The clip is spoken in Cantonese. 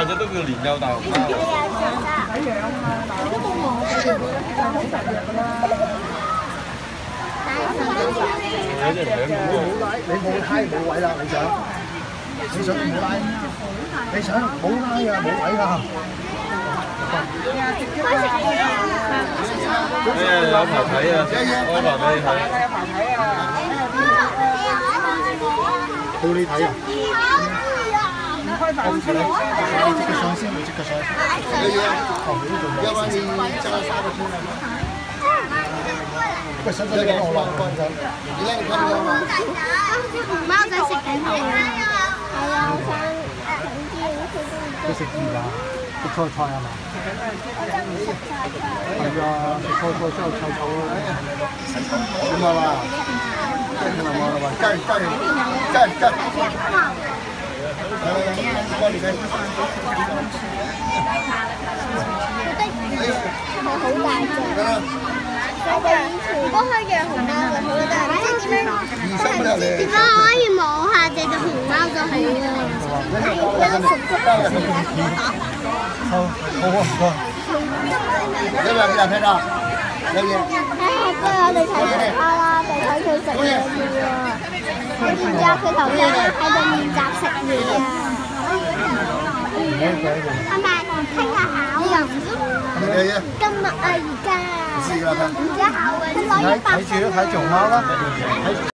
隻都叫蓮幼大熊貓。有隻兩個。 你冇拉冇位啦，你想冇拉？你想冇拉啊，冇位啦。 有排睇啊，開埋俾你睇。 到你睇啊！唔開飯出嚟，你即刻上先，你即刻上。要不然你加3個圈啦。喂，使唔使你講我啦？你咧，你睇唔睇啊？ 貓仔食緊嘢。係啊，我想佢食魚㗎，食菜啊嘛。係啊，食菜之後臭臭咯。點啊嘛？真係幫你睇。 好大隻。我哋以前都可以養熊貓嘅，好大，唔知點樣點解可以摸下隻熊貓就好啊？有熟悉嘅好啊，唔該。有冇人睇到？有嘢。 不如我哋睇其他啦，就睇佢食嘢要啊。然之後佢頭先喺度練習食嘢啊。係咪聽下考人？今日啊，而家。唔知考嘅。 睇住都睇熊貓啦。